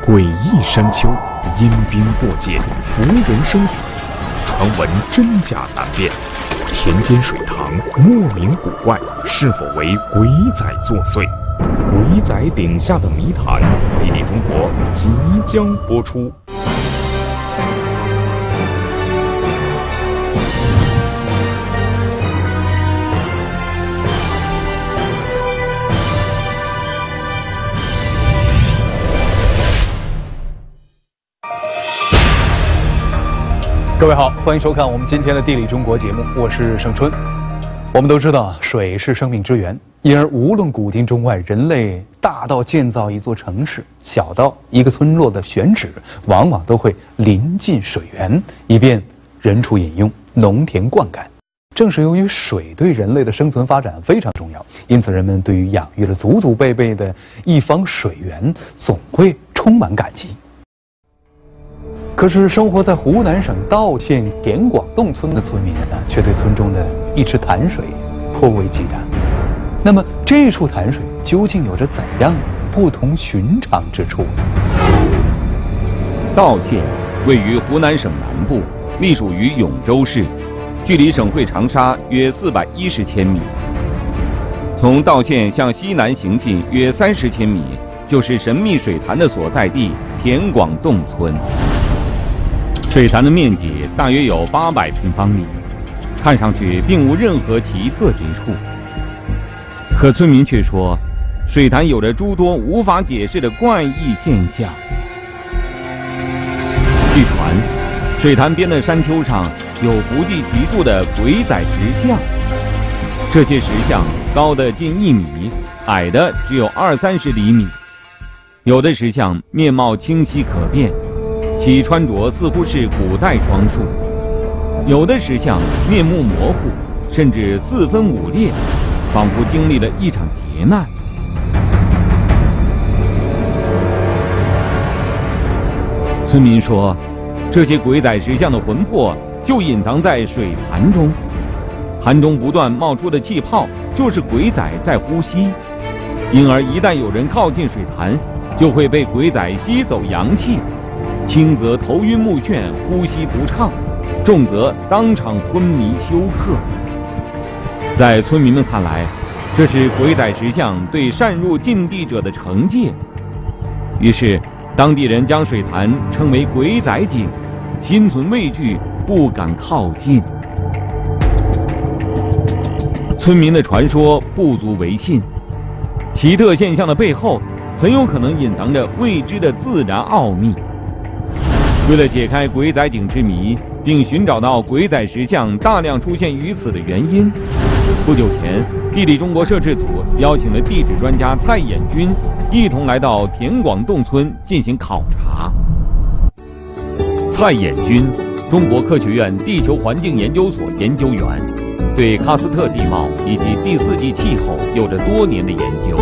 诡异山丘，阴兵过界，浮人生死，传闻真假难辨。田间水塘莫名古怪，是否为鬼仔作祟？鬼仔顶下的谜团，地理中国即将播出。 各位好，欢迎收看我们今天的《地理中国》节目，我是盛春。我们都知道，水是生命之源，因而无论古今中外，人类大到建造一座城市，小到一个村落的选址，往往都会临近水源，以便人畜饮用、农田灌溉。正是由于水对人类的生存发展非常重要，因此人们对于养育了祖祖辈辈的一方水源，总会充满感激。可是生活在湖南省道县田广洞村的村民却对村中的一池潭水颇为忌惮。那么这处潭水究竟有着怎样不同寻常之处呢？ 道县位于湖南省南部，隶属于永州市，距离省会长沙约410千米。从道县向西南行进约30千米，就是神秘水潭的所在地田广洞村。水潭的面积大约有800平方米，看上去并无任何奇特之处。可村民却说，水潭有着诸多无法解释的怪异现象。据传，水潭边的山丘上有不计其数的鬼仔石像，这些石像高的近1米，矮的只有20-30厘米。有的石像面貌清晰可辨，其穿着似乎是古代装束；有的石像面目模糊，甚至4分5裂，仿佛经历了一场劫难。村民说，这些鬼仔石像的魂魄就隐藏在水潭中，潭中不断冒出的气泡就是鬼仔在呼吸，因而一旦有人靠近水潭，就会被鬼仔吸走阳气。轻则头晕目眩、呼吸不畅，重则当场昏迷休克。在村民们看来，这是鬼仔石像对擅入禁地者的惩戒。于是，当地人将水潭称为鬼仔井，心存畏惧，不敢靠近。村民的传说不足为信，奇特现象的背后，很有可能隐藏着未知的自然奥秘。为了解开鬼仔井之谜，并寻找到鬼仔石像大量出现于此的原因，不久前，地理中国摄制组邀请了地质专家蔡衍军，一同来到田广洞村进行考察。蔡衍军，中国科学院地球环境研究所研究员，对喀斯特地貌以及第4纪气候有着多年的研究。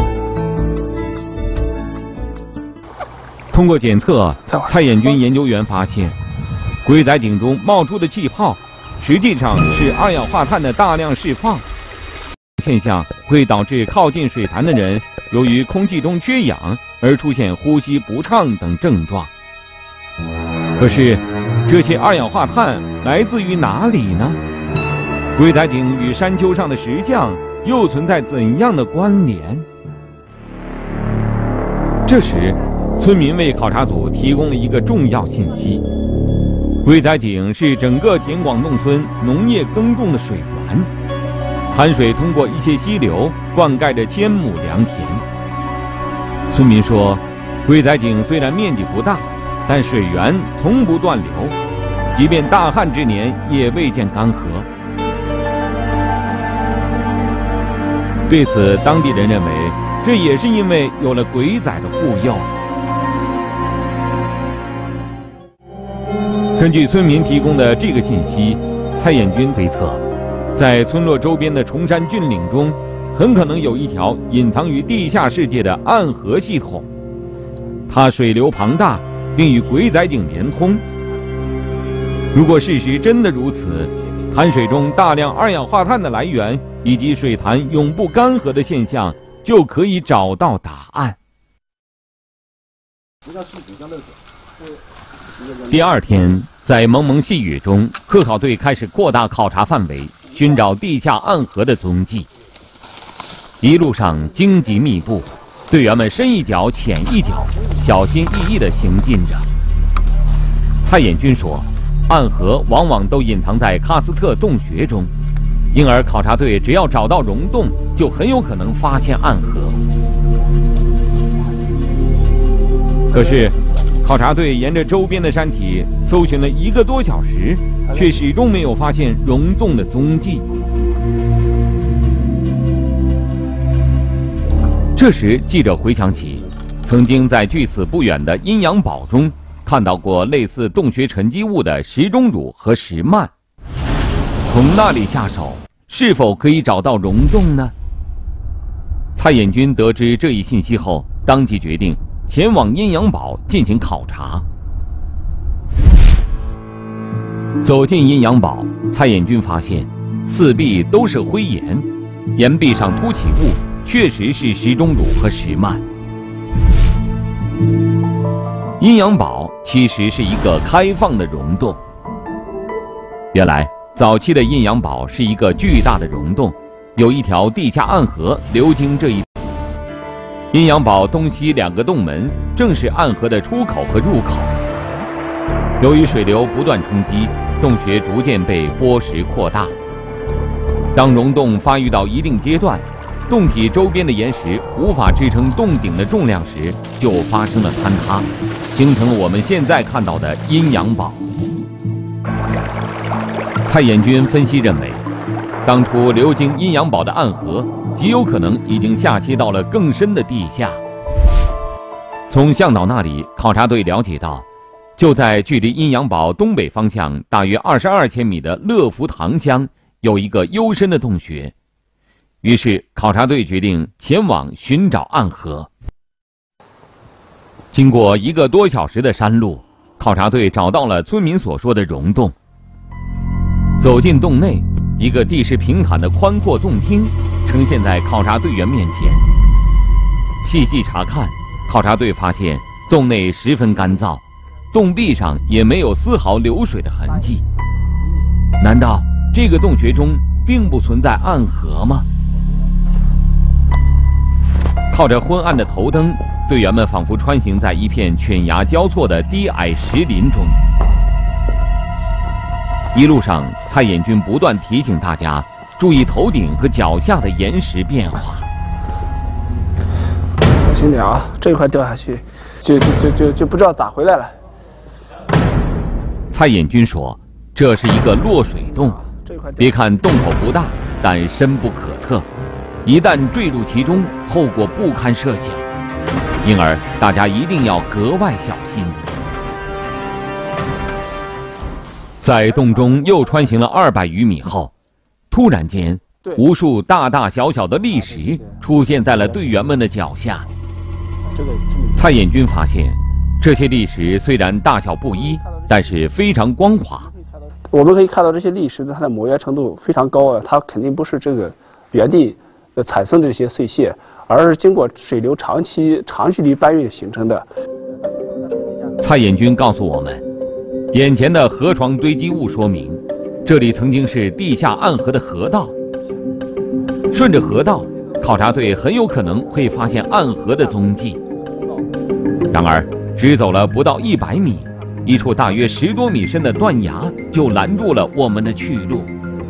通过检测，蔡衍军研究员发现，鬼仔井中冒出的气泡，实际上是二氧化碳的大量释放。现象会导致靠近水潭的人，由于空气中缺氧而出现呼吸不畅等症状。可是，这些二氧化碳来自于哪里呢？鬼仔井与山丘上的石像又存在怎样的关联？这时，村民为考察组提供了一个重要信息：鬼仔井是整个田广洞村农业耕种的水源，潭水通过一些溪流灌溉着1000亩良田。村民说，鬼仔井虽然面积不大，但水源从不断流，即便大旱之年也未见干涸。对此，当地人认为，这也是因为有了鬼仔的护佑。根据村民提供的这个信息，蔡衍军推测，在村落周边的崇山峻岭中，很可能有一条隐藏于地下世界的暗河系统，它水流庞大，并与鬼仔井连通。如果事实真的如此，潭水中大量二氧化碳的来源以及水潭永不干涸的现象，就可以找到答案。 第二天，在蒙蒙细雨中，科考队开始扩大考察范围，寻找地下暗河的踪迹。一路上荆棘密布，队员们深一脚浅一脚，小心翼翼地行进着。蔡衍军说，暗河往往都隐藏在喀斯特洞穴中，因而考察队只要找到溶洞，就很有可能发现暗河。可是，考察队沿着周边的山体搜寻了1个多小时，却始终没有发现溶洞的踪迹。这时，记者回想起，曾经在距此不远的阴阳堡中看到过类似洞穴沉积物的石钟乳和石幔。从那里下手，是否可以找到溶洞呢？蔡衍军得知这一信息后，当即决定前往阴阳堡进行考察。走进阴阳堡，蔡衍军发现四壁都是灰岩，岩壁上凸起物确实是石钟乳和石幔。阴阳堡其实是一个开放的溶洞。原来，早期的阴阳堡是一个巨大的溶洞，有一条地下暗河流经这一。阴阳堡东西2个洞门正是暗河的出口和入口。由于水流不断冲击，洞穴逐渐被剥蚀扩大。当溶洞发育到一定阶段，洞体周边的岩石无法支撑洞顶的重量时，就发生了坍塌，形成了我们现在看到的阴阳堡。蔡衍军分析认为，当初流经阴阳堡的暗河极有可能已经下切到了更深的地下。从向导那里，考察队了解到，就在距离阴阳堡东北方向大约22千米的乐福塘乡有一个幽深的洞穴。于是，考察队决定前往寻找暗河。经过1个多小时的山路，考察队找到了村民所说的溶洞。走进洞内，一个地势平坦的宽阔洞厅呈现在考察队员面前。细细查看，考察队发现洞内十分干燥，洞壁上也没有丝毫流水的痕迹。难道这个洞穴中并不存在暗河吗？靠着昏暗的头灯，队员们仿佛穿行在一片犬牙交错的低矮石林中。一路上，蔡衍军不断提醒大家注意头顶和脚下的岩石变化。 小心点啊，这块掉下去，就不知道咋回来了。 蔡衍军说，这是一个落水洞，别看洞口不大，但深不可测，一旦坠入其中，后果不堪设想，因而大家一定要格外小心。在洞中又穿行了200余米后，突然间，无数大大小小的砾石出现在了队员们的脚下。蔡衍军发现，这些砾石虽然大小不一，但是非常光滑。 我们可以看到这些砾石的它的磨圆程度非常高啊，它肯定不是这个原地产生的这些碎屑，而是经过水流长距离搬运形成的。 蔡衍军告诉我们，眼前的河床堆积物说明，这里曾经是地下暗河的河道。顺着河道，考察队很有可能会发现暗河的踪迹。然而，只走了不到100米，一处大约10多米深的断崖就拦住了我们的去路。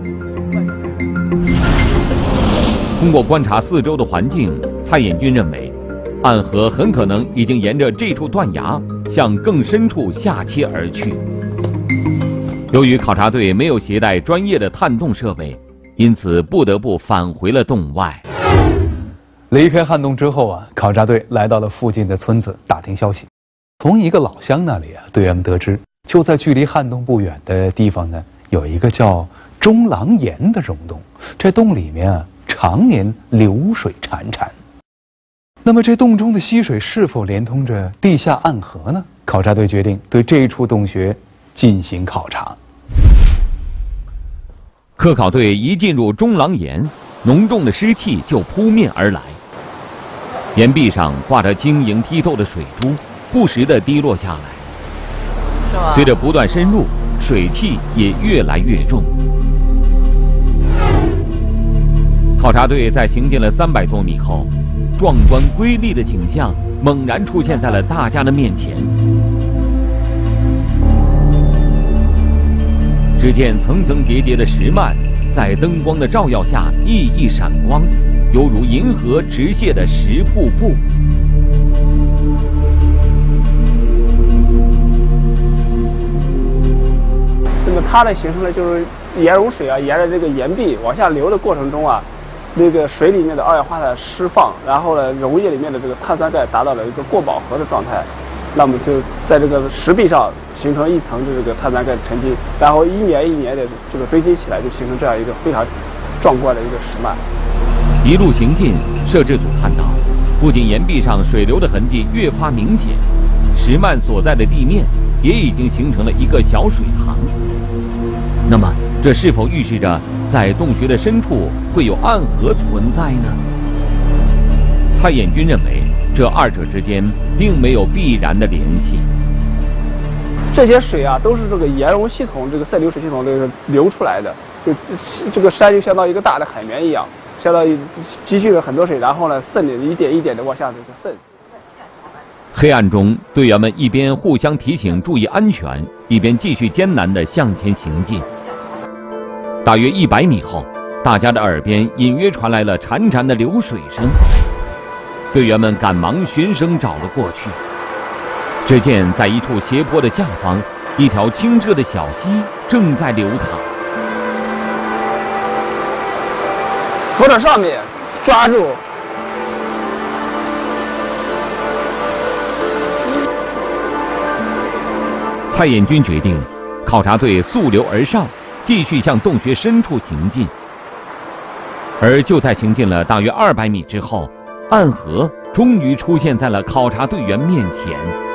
通过观察四周的环境，蔡衍军认为，暗河很可能已经沿着这处断崖向更深处下切而去。由于考察队没有携带专业的探洞设备，因此不得不返回了洞外。 离开旱洞之后啊，考察队来到了附近的村子打听消息。从一个老乡那里啊，队员们得知，就在距离旱洞不远的地方呢，有一个叫中郎岩的溶洞。这洞里面啊，常年流水潺潺。那么这洞中的溪水是否连通着地下暗河呢？考察队决定对这处洞穴进行考察。 科考队一进入中郎岩，浓重的湿气就扑面而来。岩壁上挂着晶莹剔透的水珠， 不时地滴落下来。随着不断深入，水汽也越来越重。考察队在行进了300多米后，壮观瑰丽的景象猛然出现在了大家的面前。只见层层叠叠的石幔在灯光的照耀下熠熠闪光，犹如银河直泻的石瀑布。 那么它的形成呢，就是盐溶水啊，沿着这个岩壁往下流的过程中啊，那个水里面的二氧化碳释放，然后呢，溶液里面的这个碳酸钙达到了一个过饱和的状态，那么就在这个石壁上形成一层的这个碳酸钙沉积，然后一年一年的这个堆积起来，就形成这样一个非常壮观的一个石幔。 一路行进，摄制组看到，不仅岩壁上水流的痕迹越发明显，石幔所在的地面也已经形成了一个小水塘。那么，这是否预示着在洞穴的深处会有暗河存在呢？蔡衍军认为，这二者之间并没有必然的联系。 这些水啊，都是这个盐溶系统、这个渗流水系统这个流出来的。就这个山就相当于一个大的海绵一样，相当于积蓄了很多水，然后呢，渗的一点一点的往下这个渗。 黑暗中，队员们一边互相提醒注意安全，一边继续艰难地向前行进。大约100米后，大家的耳边隐约传来了潺潺的流水声。队员们赶忙循声找了过去，只见在一处斜坡的下方，一条清澈的小溪正在流淌。 扶着上面，抓住。 蔡衍军决定，考察队溯流而上，继续向洞穴深处行进。而就在行进了大约200米之后，暗河终于出现在了考察队员面前。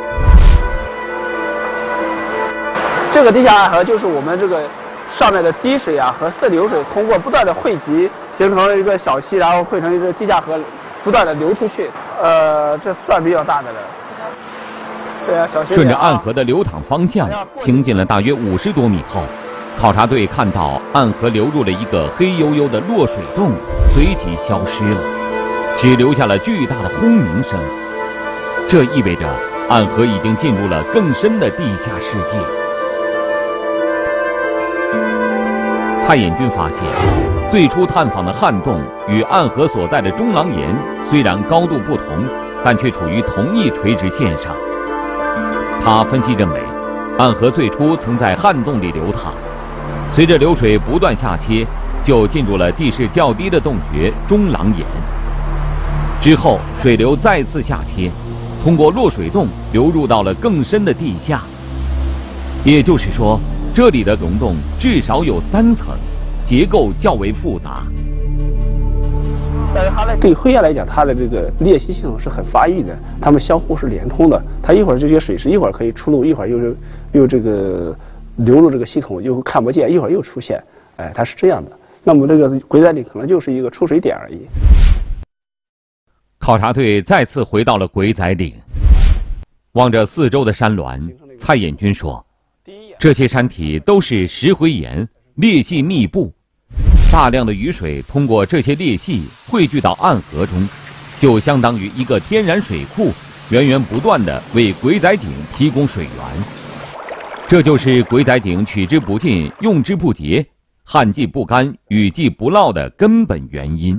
这个地下暗河就是我们这个上面的滴水啊和渗流水通过不断的汇集，形成了一个小溪，然后汇成一个地下河，不断的流出去。这算比较大的了。对啊，小溪顺着暗河的流淌方向行进了大约50多米后，考察队看到暗河流入了一个黑黝黝的落水洞，随即消失了，只留下了巨大的轰鸣声。这意味着暗河已经进入了更深的地下世界。蔡衍军发现，最初探访的旱洞与暗河所在的中廊岩虽然高度不同，但却处于同一垂直线上。他分析认为，暗河最初曾在旱洞里流淌，随着流水不断下切，就进入了地势较低的洞穴中廊岩。之后，水流再次下切，通过落水洞流入到了更深的地下。也就是说，这里的溶洞至少有3层，结构较为复杂。 但是它对灰岩来讲，它的这个裂隙系统是很发育的，它们相互是连通的。它一会儿这些水是一会儿可以出路，一会儿又这个流入这个系统，又看不见，一会儿又出现，哎，它是这样的。那么这个鬼仔岭可能就是一个出水点而已。 考察队再次回到了鬼仔岭，望着四周的山峦，蔡衍军说：“这些山体都是石灰岩，裂隙密布。大量的雨水通过这些裂隙汇聚到暗河中，就相当于一个天然水库，源源不断地为鬼仔井提供水源。这就是鬼仔井取之不尽、用之不竭、旱季不干、雨季不涝的根本原因。”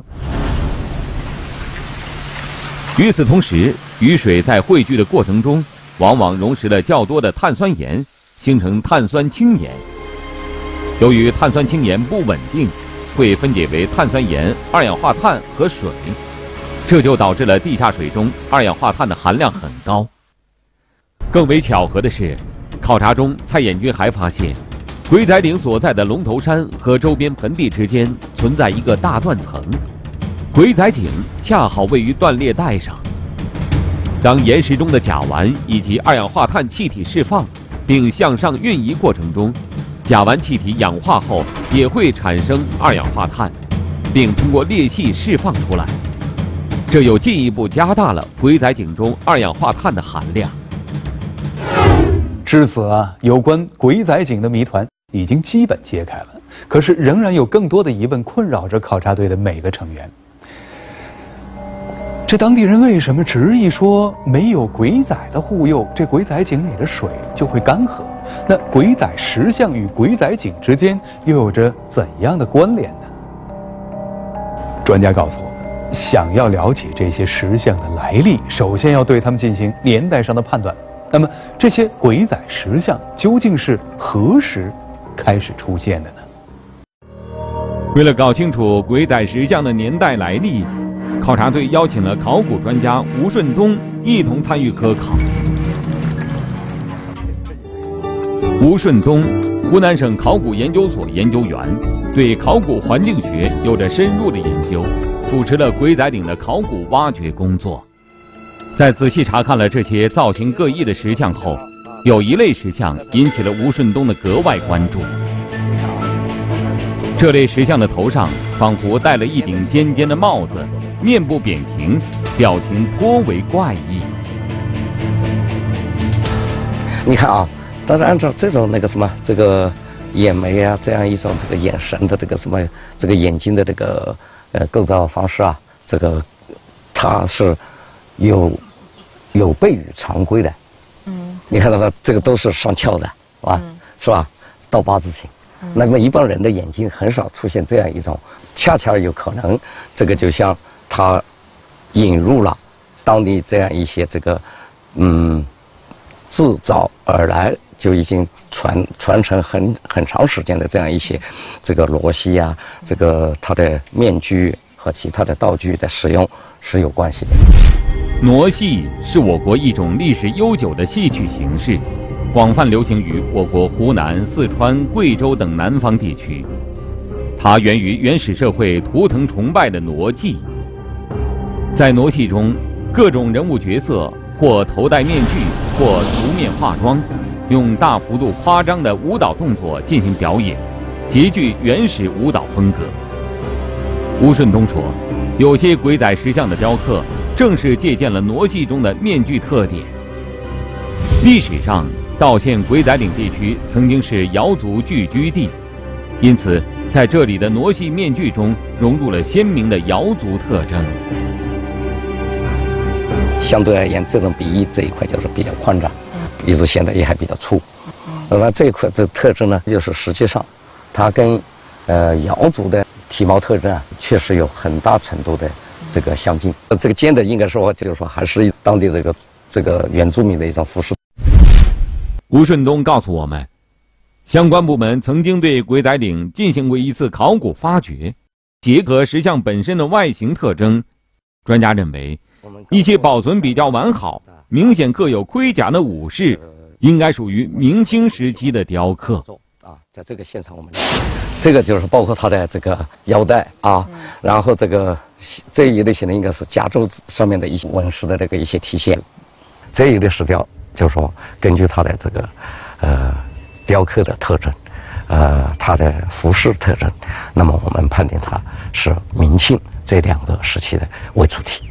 与此同时，雨水在汇聚的过程中，往往溶蚀了较多的碳酸盐，形成碳酸氢盐。由于碳酸氢盐不稳定，会分解为碳酸盐、二氧化碳和水，这就导致了地下水中二氧化碳的含量很高。更为巧合的是，考察中蔡衍军还发现，鬼仔岭所在的龙头山和周边盆地之间存在一个大断层，鬼仔井恰好位于断裂带上。当岩石中的甲烷以及二氧化碳气体释放并向上运移过程中，甲烷气体氧化后也会产生二氧化碳，并通过裂隙释放出来，这又进一步加大了鬼仔井中二氧化碳的含量。 至此啊，有关鬼仔井的谜团已经基本揭开了。可是仍然有更多的疑问困扰着考察队的每个成员。这当地人为什么执意说没有鬼仔的护佑，这鬼仔井里的水就会干涸？那鬼仔石像与鬼仔井之间又有着怎样的关联呢？专家告诉我们，想要了解这些石像的来历，首先要对它们进行年代上的判断。那么，这些鬼仔石像究竟是何时开始出现的呢？ 为了搞清楚鬼仔石像的年代来历，考察队邀请了考古专家吴顺东一同参与科考。吴顺东，湖南省考古研究所研究员，对考古环境学有着深入的研究，主持了鬼仔岭的考古挖掘工作。在仔细查看了这些造型各异的石像后，有一类石像引起了吴顺东的格外关注。这类石像的头上仿佛戴了一顶尖尖的帽子，面部扁平，表情颇为怪异。 你看啊，当然按照这种这个眼眉啊，这样一种这个眼神的这个这个眼睛的这个构造方式啊，这个它是有悖于常规的。你看到吧，这个都是上翘的，是吧？倒八字形。那么一般人的眼睛很少出现这样一种，恰恰有可能这个就像他引入了当地这样一些这个自早而来就已经传承很长时间的这样一些这个傩戏啊，这个它的面具和其他的道具的使用是有关系的。 傩戏是我国一种历史悠久的戏曲形式，广泛流行于我国湖南、四川、贵州等南方地区。它源于原始社会图腾崇拜的傩祭。在傩戏中，各种人物角色或头戴面具，或涂面化妆，用大幅度夸张的舞蹈动作进行表演，极具原始舞蹈风格。吴顺东说，有些鬼仔石像的雕刻正是借鉴了傩戏中的面具特点。历史上，道县鬼仔岭地区曾经是瑶族聚居地，因此在这里的傩戏面具中融入了鲜明的瑶族特征。 相对而言，这种鼻翼这一块就是比较宽展，鼻子现在也还比较粗。那么这一块的特征呢，就是实际上它跟瑶族的体毛特征啊，确实有很大程度的这个相近。这个尖的应该说就是说还是当地这个原住民的一种服饰。 吴顺东告诉我们，相关部门曾经对鬼仔岭进行过一次考古发掘，结合石像本身的外形特征，专家认为一些保存比较完好、明显刻有盔甲的武士，应该属于明清时期的雕刻。 在这个现场我们这个就是包括它的这个腰带啊，然后这一类型的应该是甲胄上面的一些纹饰的这个一些体现。这一类石雕就是说根据它的这个雕刻的特征，它的服饰特征，那么我们判定它是明清这两个时期的为主体。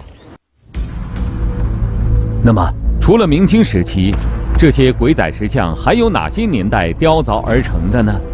那么，除了明清时期，这些鬼仔石像还有哪些年代雕凿而成的呢？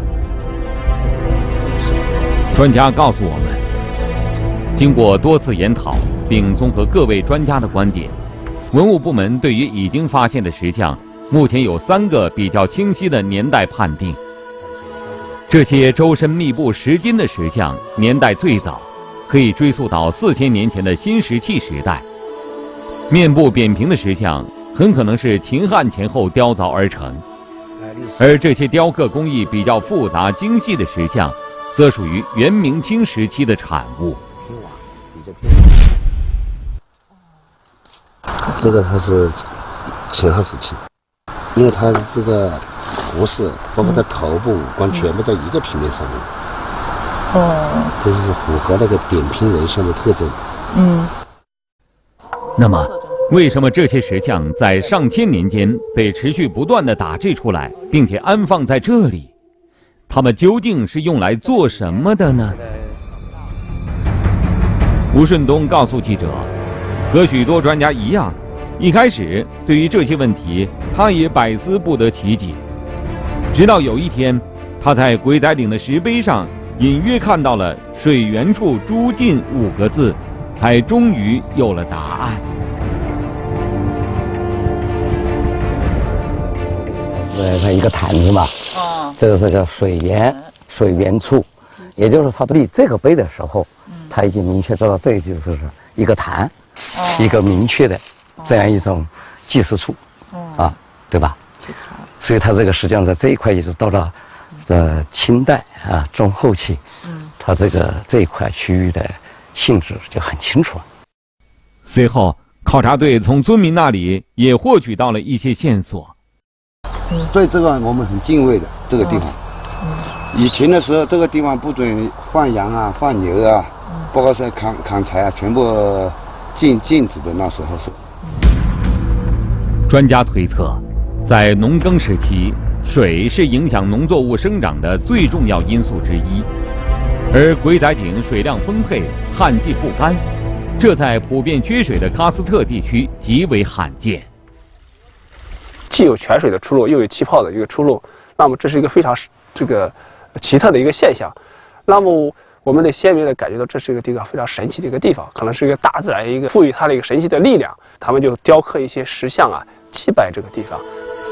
专家告诉我们，经过多次研讨，并综合各位专家的观点，文物部门对于已经发现的石像，目前有3个比较清晰的年代判定。这些周身密布石金的石像，年代最早，可以追溯到4000年前的新石器时代。面部扁平的石像很可能是秦汉前后雕凿而成，而这些雕刻工艺比较复杂精细的石像，则属于元明清时期的产物。 这个它是秦汉时期，因为它这个服饰包括它头部五官全部在一个平面上面。这是符合那个扁平人像的特征。 那么，为什么这些石像在上千年间被持续不断地打制出来，并且安放在这里？它们究竟是用来做什么的呢？吴顺东告诉记者，和许多专家一样， 一开始，对于这些问题，他也百思不得其解。直到有一天，他在鬼仔岭的石碑上隐约看到了“水源处诸进”5个字，才终于有了答案。 它一个坛子嘛，这个是个水源处，也就是他立这个碑的时候，他已经明确知道这就是一个坛，一个明确的这样一种祭祀处，对吧？所以他这个实际上在这一块也就到了清代中后期，他这一块区域的性质就很清楚了。 随后，考察队从村民那里也获取到了一些线索。 对这个我们很敬畏的这个地方。以前的时候，这个地方不准放羊啊、放牛啊，包括是砍柴啊，全部禁止的。那时候是。 专家推测，在农耕时期，水是影响农作物生长的最重要因素之一，而鬼仔井水量丰沛、旱季不干，这在普遍缺水的喀斯特地区极为罕见。 既有泉水的出路，又有气泡的一个出路，那么这是一个非常奇特的一个现象。那么我们的先民呢感觉到这是一个非常神奇的一个地方，可能是一个大自然赋予它的一个神奇的力量，他们就雕刻一些石像祭拜这个地方。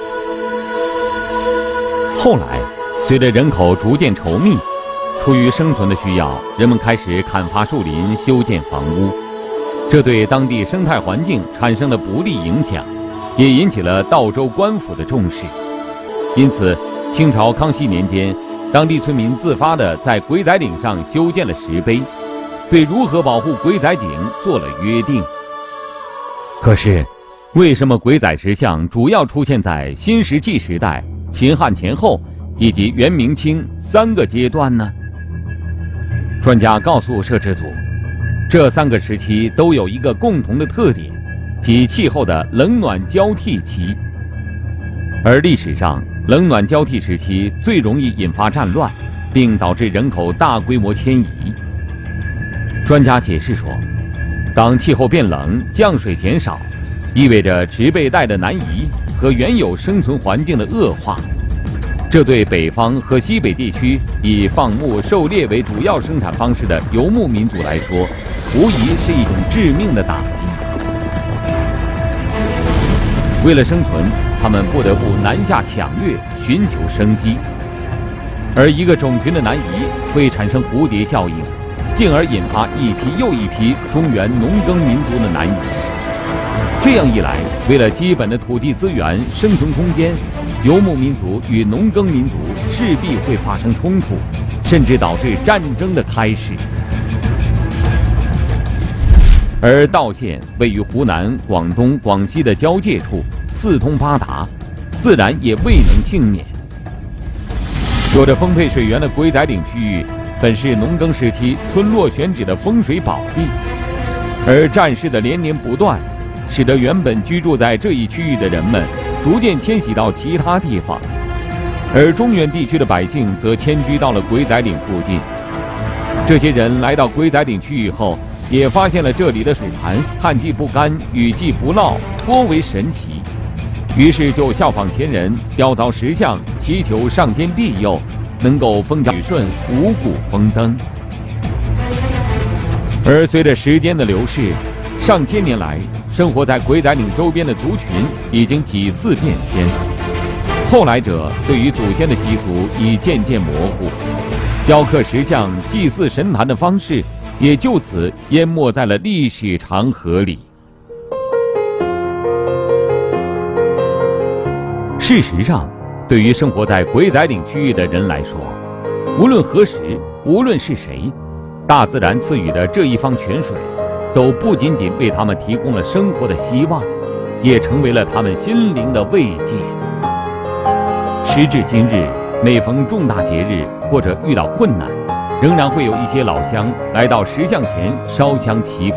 后来，随着人口逐渐稠密，出于生存的需要，人们开始砍伐树林、修建房屋，这对当地生态环境产生了不利影响，也引起了道州官府的重视。因此，清朝康熙年间，当地村民自发地在鬼仔岭上修建了石碑，对如何保护鬼仔井做了约定。可是，为什么鬼仔石像主要出现在新石器时代、秦汉前后以及元明清3个阶段呢？专家告诉摄制组，这3个时期都有一个共同的特点，即气候的冷暖交替期。而历史上，冷暖交替时期最容易引发战乱，并导致人口大规模迁移。专家解释说，当气候变冷，降水减少，意味着植被带的南移和原有生存环境的恶化，这对北方和西北地区以放牧狩猎为主要生产方式的游牧民族来说，无疑是一种致命的打击。为了生存，他们不得不南下抢掠，寻求生机。而一个种群的南移会产生蝴蝶效应，进而引发一批又一批中原农耕民族的南移。这样一来，为了基本的土地资源、生存空间，游牧民族与农耕民族势必会发生冲突，甚至导致战争的开始。而道县位于湖南、广东、广西的交界处，四通八达，自然也未能幸免。有着丰沛水源的鬼仔岭区域，本是农耕时期村落选址的风水宝地，而战事的连年不断，使得原本居住在这一区域的人们逐渐迁徙到其他地方，而中原地区的百姓则迁居到了鬼仔岭附近。这些人来到鬼仔岭区域后，也发现了这里的水潭旱季不干、雨季不涝，颇为神奇。于是就效仿前人，雕凿石像，祈求上天庇佑，能够风调雨顺、五谷丰登。而随着时间的流逝，上千年来，生活在鬼仔岭周边的族群已经几次变迁。后来者对于祖先的习俗已渐渐模糊，雕刻石像、祭祀神坛的方式也就此淹没在了历史长河里。事实上，对于生活在鬼仔岭区域的人来说，无论何时，无论是谁，大自然赐予的这一方泉水，都不仅仅为他们提供了生活的希望，也成为了他们心灵的慰藉。时至今日，每逢重大节日或者遇到困难，仍然会有一些老乡来到石像前烧香祈福。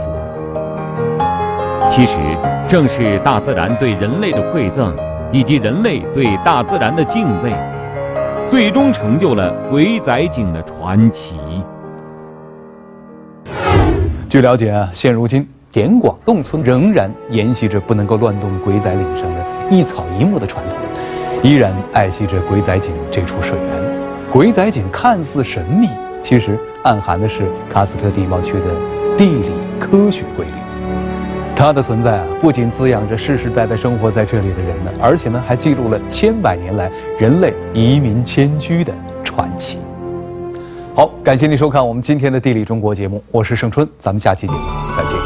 其实，正是大自然对人类的馈赠，以及人类对大自然的敬畏，最终成就了鬼仔井的传奇。 据了解，现如今点广洞村仍然沿袭着不能够乱动鬼仔岭上的一草一木的传统，依然爱惜着鬼仔井这处水源。鬼仔井看似神秘，其实暗含的是喀斯特地貌区的地理科学规律。它的存在不仅滋养着世世代代生活在这里的人呢，而且还记录了千百年来人类移民迁居的传奇。好，感谢您收看我们今天的《地理中国》节目，我是盛春，咱们下期节目再见。